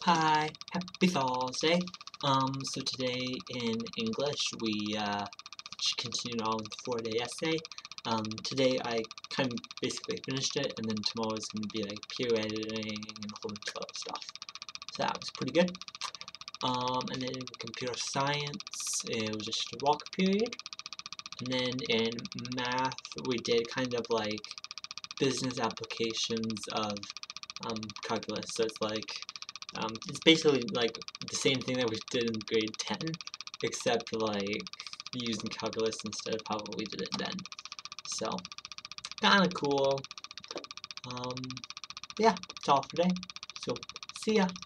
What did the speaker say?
Hi, happy Thursday. So today in English we continued on with the 4-day essay. Today I kind of basically finished it, and then tomorrow is going to be like peer editing and a whole bunch of other stuff. So that was pretty good. And then in computer science it was just a walk period. And then in math we did kind of like business applications of calculus. So it's basically like the same thing that we did in grade 10, except like using calculus instead of how we did it then. So, kinda cool. Yeah, that's all for today. So, see ya.